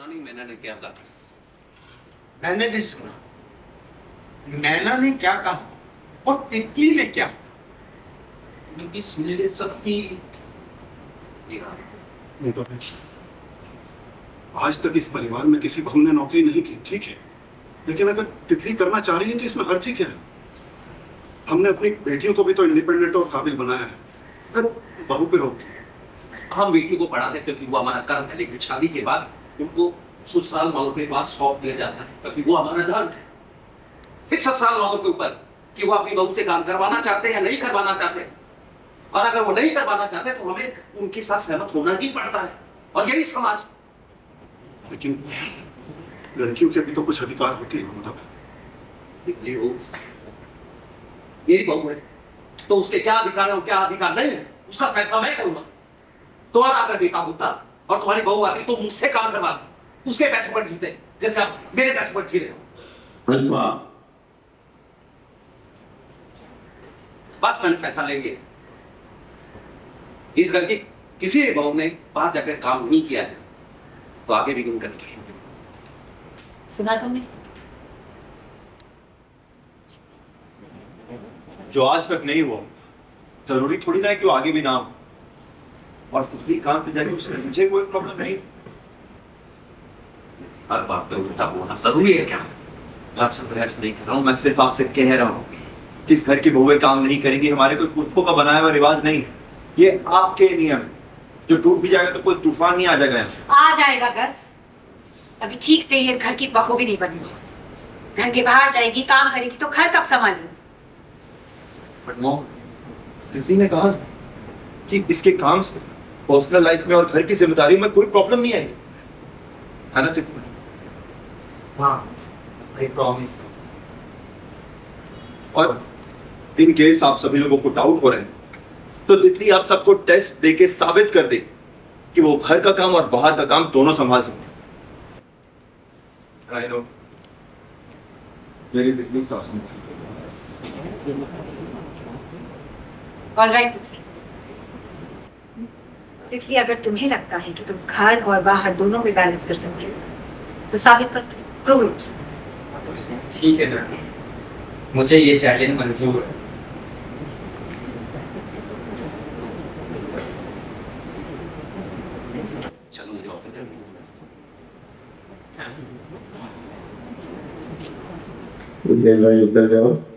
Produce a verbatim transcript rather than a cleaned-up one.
सुना नहीं मैंने ने क्या कहा? मैंने भी सुना। मैंने ने क्या कहा और तितली ने क्या कहा? उनकी सुन ले सबकी। नहीं तो भाई, आज तक इस परिवार में किसी बहू ने नौकरी नहीं की, ठीक है, लेकिन अगर तितली करना चाह रही है तो इसमें हर्ज ही क्या है? हमने अपनी बेटियों को भी तो इंडिपेंडेंट और काबिल बनाया है, अगर बहू पे रोक। हम बेटियों को पढ़ाते क्योंकि वो हमारा कर्म है, लेकिन शादी के बाद उनको ससुराल वालों के पास सौंप दिया जाता है क्योंकि वो हमारा धर्म है। फिर ससुराल वालों के ऊपर कि वो अपनी बहू से काम करवाना चाहते हैं या नहीं करवाना चाहते, और अगर वो नहीं करवाना चाहते तो हमें उनके साथ सहमत होना ही पड़ता है, और यही समाज। लेकिन लड़कियों के भी तो कुछ अधिकार होते हैं मतलब। मेरी बहू है तो उसके क्या अधिकार है और क्या अधिकार नहीं है उसका फैसला मैं करूंगा। तुम्हारा अगर बेटा होता और तुम्हारी बहू आती तो मुझसे काम करवाती, उसके पैसे पर जीते जैसे आप मेरे पैसे पर जी रहे हो। बस मैंने फैसला ले लिया, इस घर की किसी भी बहू ने बाहर जाकर काम नहीं किया है तो आगे भी नहीं करेंगे। सुना तुमने? जो आज तक नहीं हुआ जरूरी थोड़ी ना है कि वो आगे भी ना हो, और खुद काम पे जाके उससे मुझे कोई प्रॉब्लम नहीं। हर बात पे उल्टा बोलना जरूरी है क्या? आपसे बहस नहीं कर रहा हूँ, मैं सिर्फ आपसे कह रहा हूँ किस घर की बहुएं काम नहीं करेंगी हमारे कोई पुरखों का बनाया हुआ रिवाज नहीं, ये आपके नियम है। जो टूट भी जाएगा तो कोई तूफान नहीं आ जाएगा। आ जाएगा घर, अभी ठीक से इस घर की बहू भी नहीं बनी। घर के बाहर जाएगी, काम करेगी तो घर कब संभालेगी? बट मॉम, किसी ने कहा कि इसके काम से पर्सनल लाइफ में और घर की जिम्मेदारी में कोई प्रॉब्लम नहीं आएगी, है ना तितली? हाँ, आई प्रॉमिस। और इन केस आप सभी लोगों को डाउट हो रहे हैं तो तितली आप सबको टेस्ट देके साबित कर दे कि वो घर का काम और बाहर का काम दोनों संभाल सकते हैं। आई नो मेरी तितली साफ ऑलराइट तितली, तितली अगर तुम्हें लगता है कि तुम घर और बाहर दोनों में बैलेंस कर सकते हो तो साबित कर, प्रूव इट। ठीक है ना, मुझे ये चैलेंज मंजूर है। चलो मुझे ऑफिस उधर जाओ।